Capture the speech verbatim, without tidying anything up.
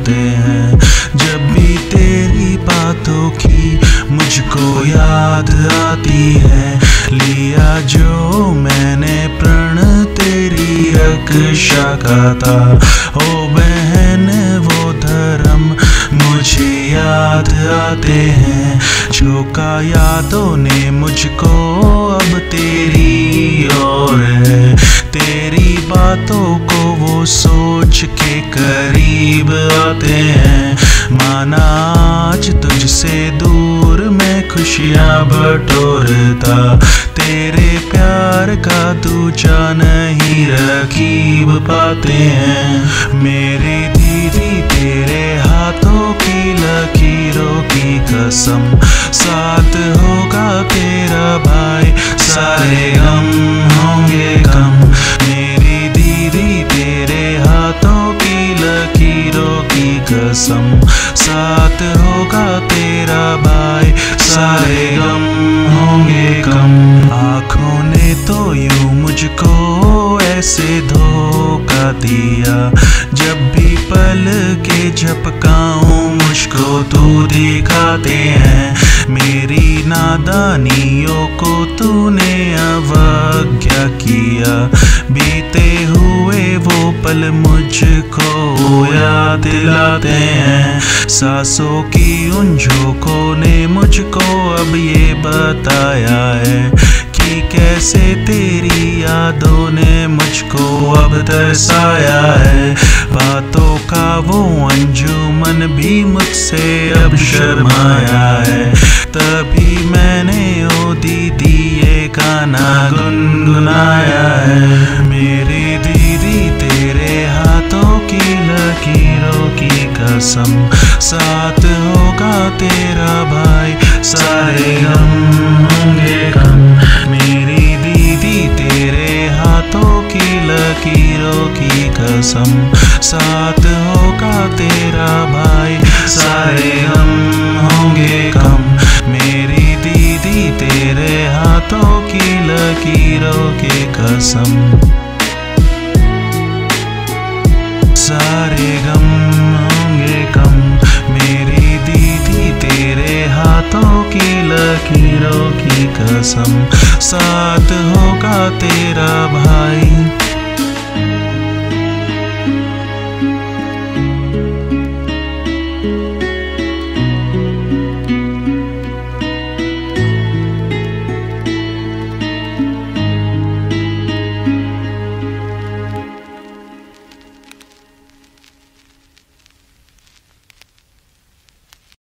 आते हैं। जब भी तेरी बातों की मुझको याद आती है, लिया जो मैंने प्रण तेरी रक्षा का था। ओ बहन वो धर्म मुझे याद आते हैं, झोंका यादों ने मुझको अब तेरी ओर है। तेरी बातों को वो सोच के करीब आते हैं, माना आज तुझसे दूर मैं खुशियाँ बटोरता। तेरे प्यार का दूजा नहीं रकीब पाते हैं। मेरी दीदी तेरे हाथों की लकीरों की कसम, साथ होगा तेरा भाई सारे गम होंगे कम। मेरी दीदी तेरे हाथों की लकीरों की कसम, साथ होगा तेरा भाई सारे गम होंगे कम। आँखों ने तो यूं मुझको ऐसे धोखा दिया, जब भी पल के झपकाऊं मुझको तू दिखाते हैं। मेरी नादानियों को तूने अवज्ञा किया, बीते हुए वो पल मुझको याद दिलाते हैं। सांसों की उन झोंकों ने मुझको अब ये बताया है कि कैसे तेरी यादों ने मुझको अब तरसाया है। बातों का वो अंजुमन भी मुझसे अब शर्माया है, तभी मैंने ओ दीदी ये गाना गुनगुनाया है। मेरी दीदी तेरे हाथों की लकीरों की कसम, साथ होगा तेरा भाई सारे गम होंगे कम। मेरी दीदी तेरे हाथों की लकीरों की कसम, साथ होगा तेरा भाई सारे गम होंगे कम। मेरी दीदी तेरे हाथों की लकीरों की कसम, सारे गम होंगे कम। मेरी दीदी तेरे हाथों की लकीरों की कसम, साथ होगा तेरा भाई